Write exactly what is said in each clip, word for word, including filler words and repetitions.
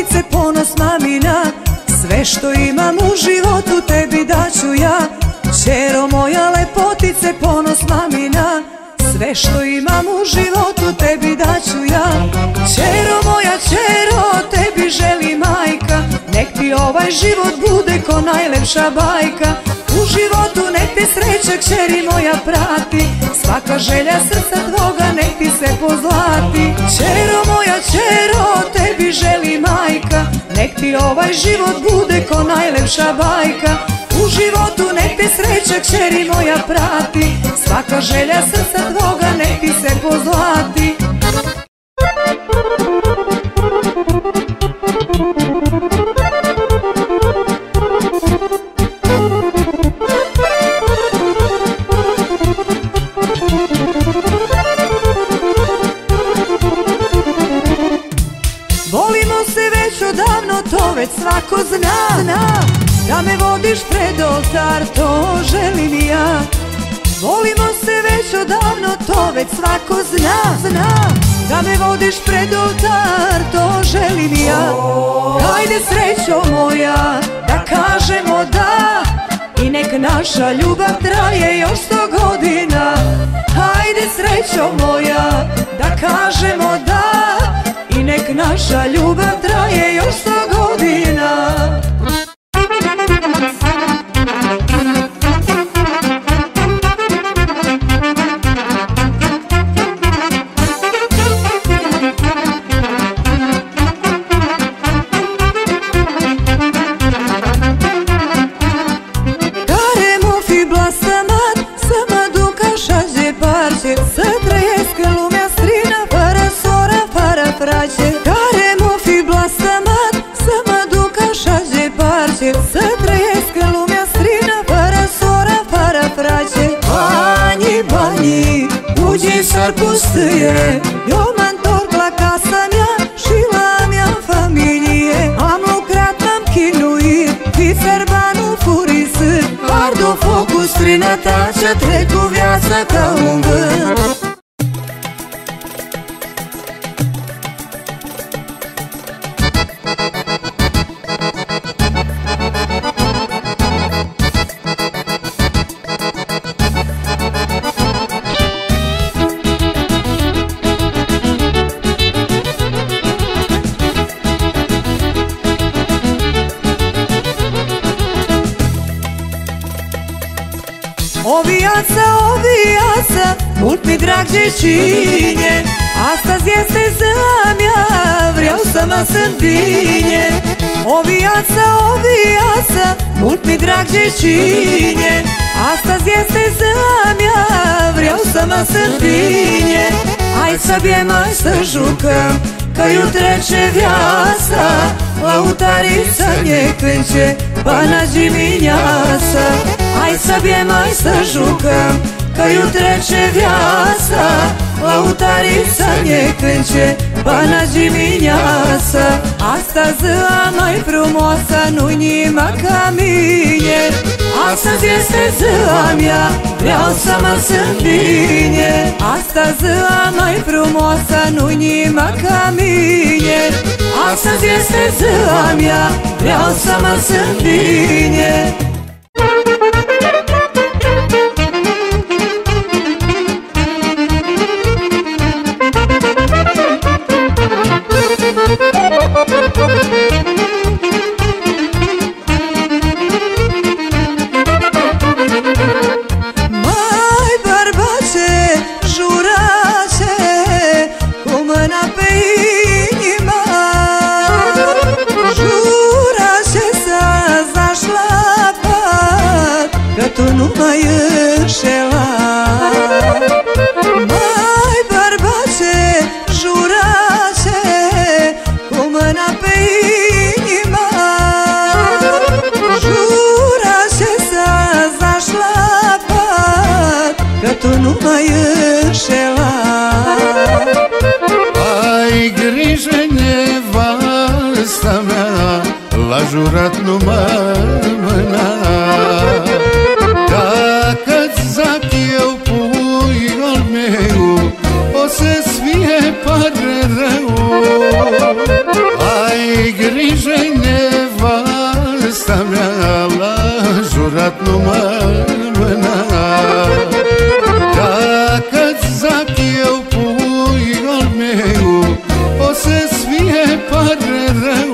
lepotice, ponos mamina. Sve što imam u životu tebi daću ja. Ćero moja lepotice, ponos mamina. Sve što imam u životu tebi daću ja. Ćero moja, ćero, tebi želi majka. Nek ti ovaj život bude ko najlepša bajka. U životu nek te sreća, kćeri moja, prati. Svaka želja srca tvoga nek ti se pozlati. Ćero moja, ćero, tebi želi majka. Nek ti ovaj život bude ko najlepša bajka. U životu nek te sreća, kćeri moja, prati. Svaka želja srca tvoga nek ti se pozlati. Volimo se već odavno, to već svako zna, zna. Da me vodiš pred oltar, to želim i ja. Volimo se već odavno, to već svako zna, zna. Da me vodiš pred oltar, to želim i ja. Hajde srećo moja, da kažemo da. I nek naša ljubav traje još sto godina. Hajde srećo moja, da kažemo da. I nek naša ljubav traje još sto godina. Să trăiesc în lumea străină, fără sora, fără frate. Banii, banii, bugi s-ar pustâie. Eu mă-ntorc la casa mea și la mea familie. Am lucrat, m-am chinuit, fițăr banul furisât. Ard-o foc cu străinătatea, trec cu viața ca un vânt. O viață, o viață, mult mi drag de cine. Astăzi este ziua mea, vreau să mă simt bine. O viață, o viață, mult mi drag de cine. Astăzi este ziua mea, vreau să mă simt bine. Hai să bem, hai să jucăm, că eu trece viața. Lăutarii să ne cânce până dimineața. Hai să bem, hai să jucăm, că eu trece viața. Lăutarii să ne cânce până dimineața. Astăzi ziua mai frumoasă, nu-i nimic ca mine. Astăzi este ziua mea, vreau să mă simt bine. Astăzi ziua mai frumoasă, nu-i nimic ca mine. Astăzi este ziua mea, vreau să mă simt bine. Mai bărbace, jurace, cu mâna pe inima. Jurace să-ți lași la pat, că tu nu mai înșela. Mai bărbace, jurace, cu mâna pe inima. Jurace să-ți lași la pat, că tu nu mai înșela. Ai grijă, nevasta mea, l-a jurat numai mâna. Dacă-ți zac eu puiul meu, o să-ți fie pare rău. Ai grijă, nevasta mea, la jurat nu mă mâna. Dacă-ți zac eu puiul meu, o să-ți fie pare rău.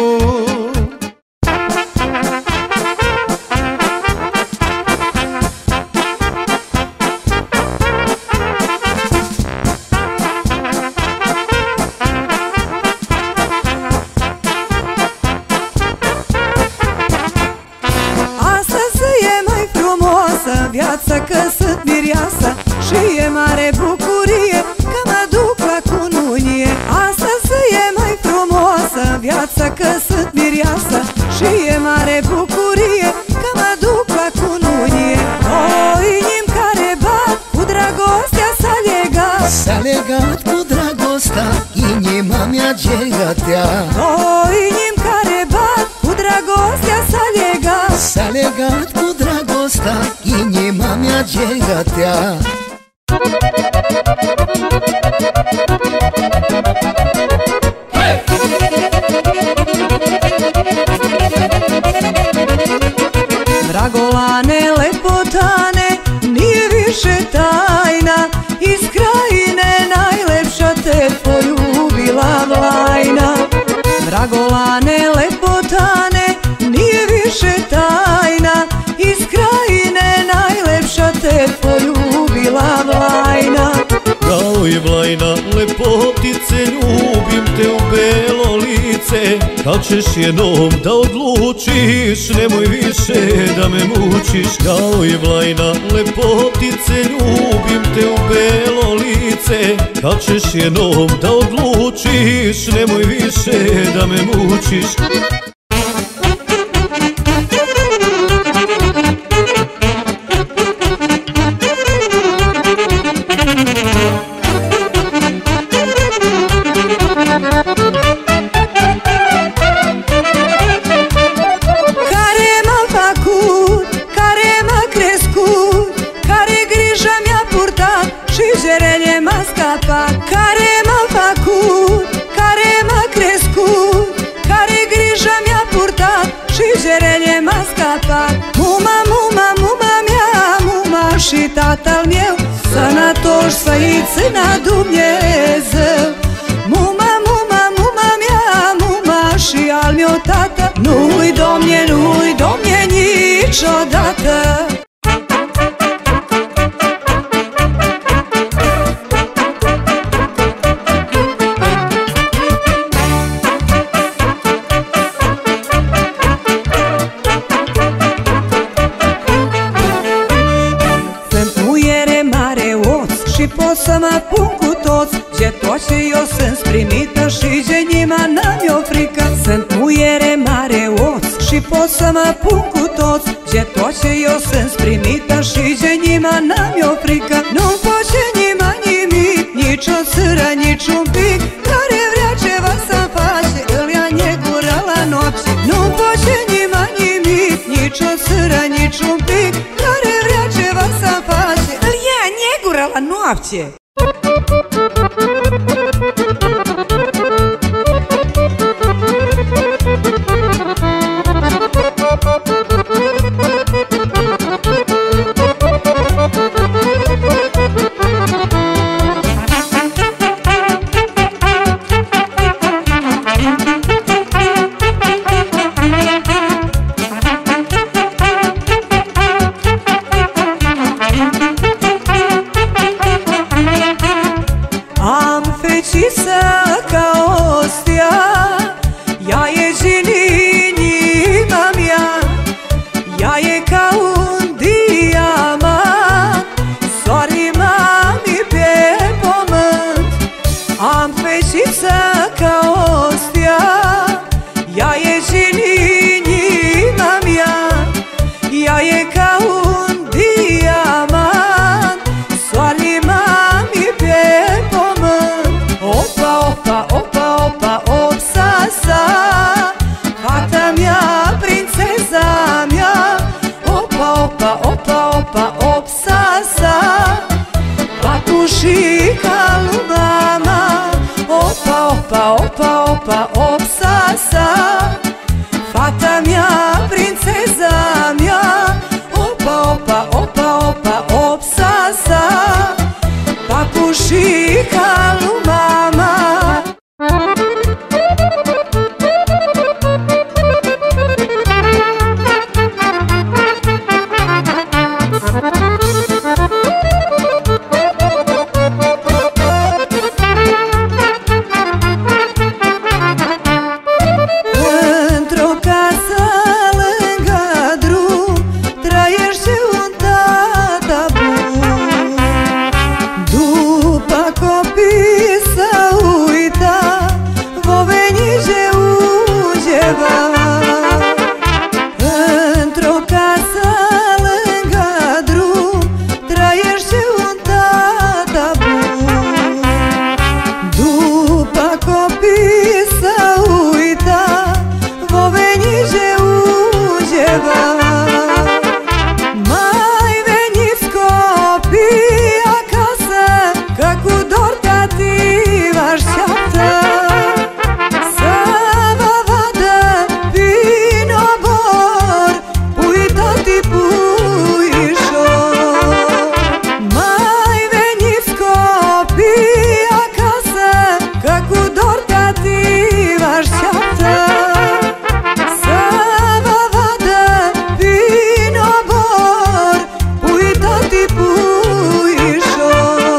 Viața că sunt mireasă și e mare bucurie că mă duc la cununie. Astăzi e mai frumoasă viața că sunt mireasă și e mare bucurie că mă duc la cununie. Două inimi care bat, cu dragostea s-a legat, s-a legat cu dragostea, inima mea gegatea. Două inimi care bat, cu dragostea s-a legat, s-a legat cu dragostea, inima mea gegatea. Dragolane, lepotane, nije više tajna, iz krajine najlepša te poljubila Vlajna. Dragolane, lepotane, nije više tajna, iz krajine najlepša te poljubila Vlajna. Kao je Vlajna lepotice, ljubim te u belo lice. Kad ćeš jednom da odlučiš, nemoj više da me mučiš. Kao je Vlajna lepotice, ljubim te u belo lice. Kad ćeš jednom da odlučiš, nemoj više da me mučiš. Žerenje m-a scapat, care m-a făcut, care m-a crescut, care grija mi-a purtat și žerenje m-a scapat. Muma, muma, muma mea, muma și tatăl meu, sănătoși să-i na Dumnezeu. Muma, muma, muma mea, muma și al meu tată, nu-i domne, nu-i domne niciodată. Și pot să mă pun cu toți, de tot ce eu sunt primită și de nima n-am-o frică. Sunt muiere mare oț și pot să mă pun cu toți, de tot ce eu sunt primită și de nima n-am-o frică. Nu-mi face nima nimic, nici o sâră, nici un pic, care vrea ceva să-mi face, îl ia negură la noapte. Nu-mi face nima nimic, nici o sâră, nici un pic, care vrea ceva să-mi face, îl ia negură la noapte. sa, fata mea, prințeza mea. Opa, opa, opa, opa, opsa sa, papușica lui mama. Într-o casă lângă drum trăiește un tată bun. După copii să uita, vo veni ce undeva. Într-o casă lângă drum trăiește un tată bun. După copii să uita, vo veni ce undeva. Mai veniți copii acasă, că cu dor tati vă așteaptă. Să vă vadă vin obor, pui tati puișor. Mai veniți copii acasă, că cu dor tati vă așteaptă. Să vă vadă vin obor, pui tati puișor.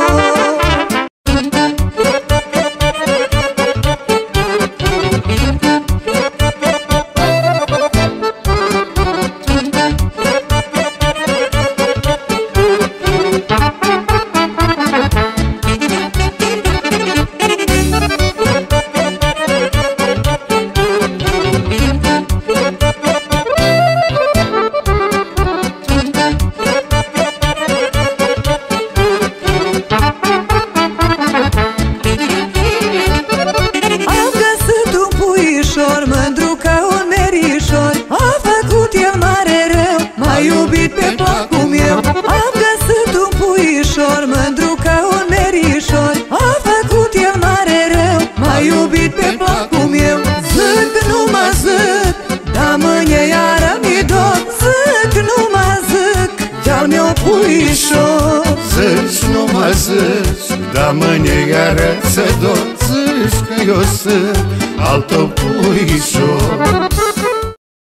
Am găsit un puișor mândru ca un merișor. A făcut el mare rău, m-a iubit pe placul meu. Am găsit un puișor mândru ca un merișor. A făcut el mare rău, m-a iubit pe placul meu. Zic, nu mă zic, dar mâine iară mi dor. Zic, nu mă zic, de-al meu puișor. Zici, nu mă zici, dar mâine iară să dor. Zici că eu sunt al tău puișor.